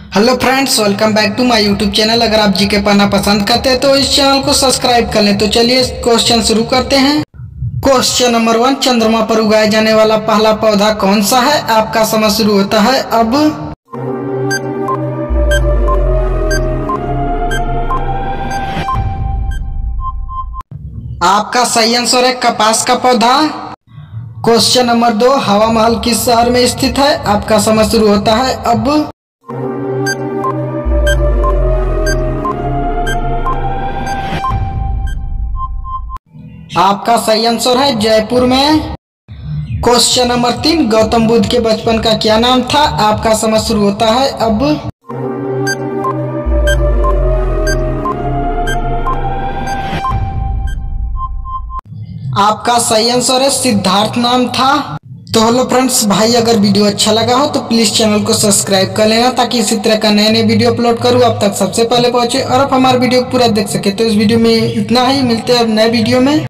Hello friends, welcome back to my YouTube channel. अगर आप GK पढ़ना पसंद करते हैं तो इस चैनल को सब्सक्राइब कर लें। तो चलिए क्वेश्चन शुरू करते हैं। क्वेश्चन नंबर 1, चंद्रमा पर उगाया जाने वाला पहला पौधा कौन सा है? आपका समय शुरू होता है अब। आपका सही आंसर है कपास का पौधा। क्वेश्चन नंबर 2, हवा महल किस शहर में स्थित है? आपका समय शुरू होता है अब। आपका सही आंसर है जयपुर में। क्वेश्चन नंबर 3, गौतम बुद्ध के बचपन का क्या नाम था? आपका समय शुरू होता है अब। आपका सही आंसर है सिद्धार्थ नाम था। तो हेलो फ्रेंड्स, भाई अगर वीडियो अच्छा लगा हो तो प्लीज चैनल को सब्सक्राइब कर लेना ताकि इसी तरह का नए नए वीडियो अपलोड करूँ आप तक सबसे पहले पहुंचे और आप हमारे वीडियो को पूरा देख सके। तो इस वीडियो में इतना ही, मिलते हैं अब नए वीडियो में।